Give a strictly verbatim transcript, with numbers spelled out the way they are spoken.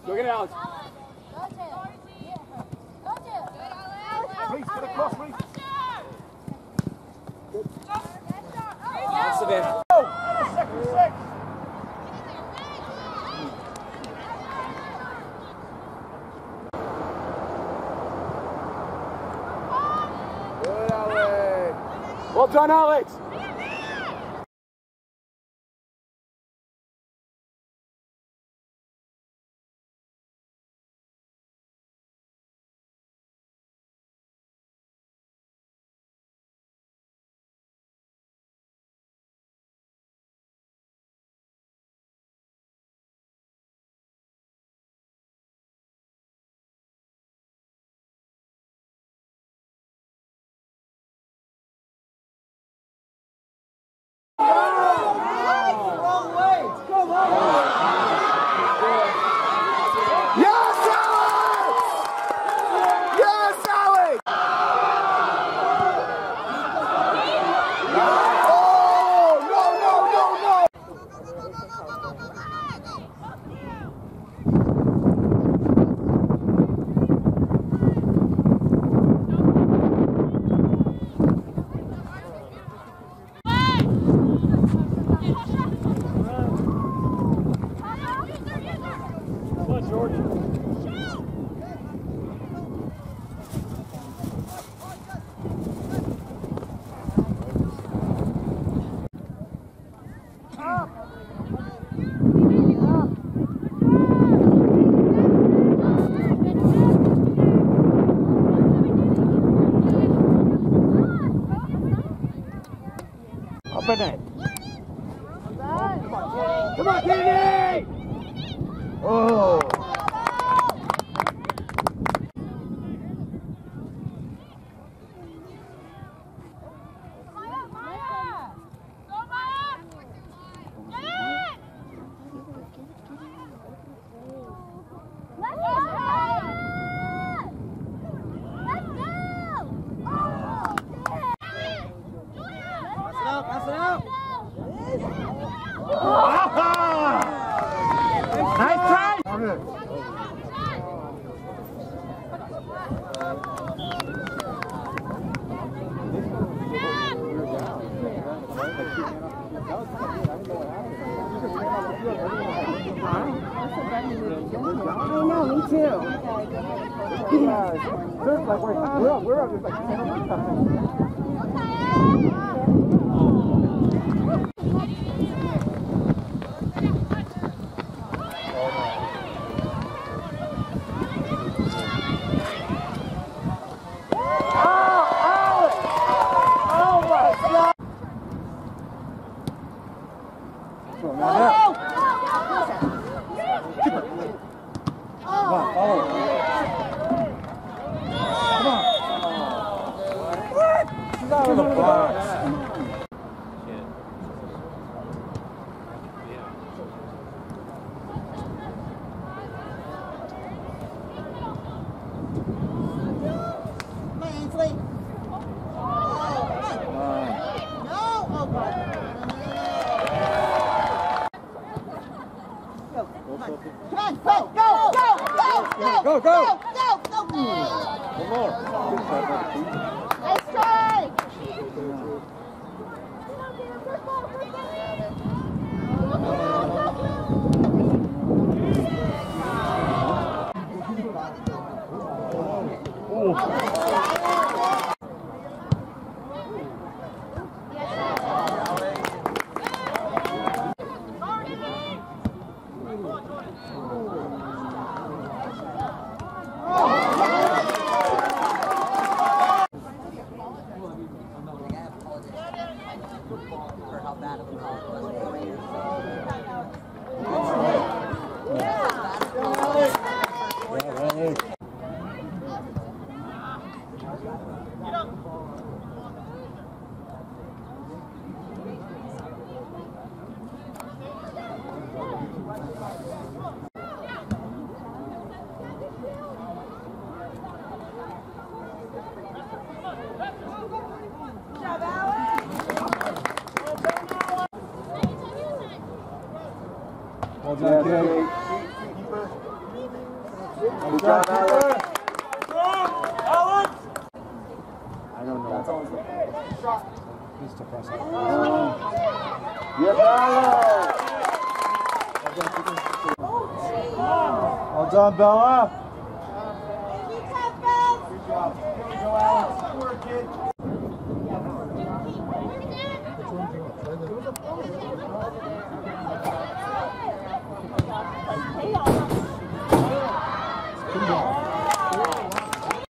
Go get it, Alex. Reese, get across, Reese. Good. That's the best. Oh, second six. Good, Alex. Well done, Alex. Up in it. Come on, Kennedy! Oh. Pass it out! Nice try! I know, me too. Like we're, we're, we're up like ten times. Out of the box. Come on, go, go, go, go, go, Go, go, go, go, go, go. One more. Nice try. For how bad of a call it was four years Well done, kid. Good job, Alex. I don't know. That's always the shot. He's to press it. Yes, Alex. Well done, Bella. Good job. Here we go, Alex. Good work, kid.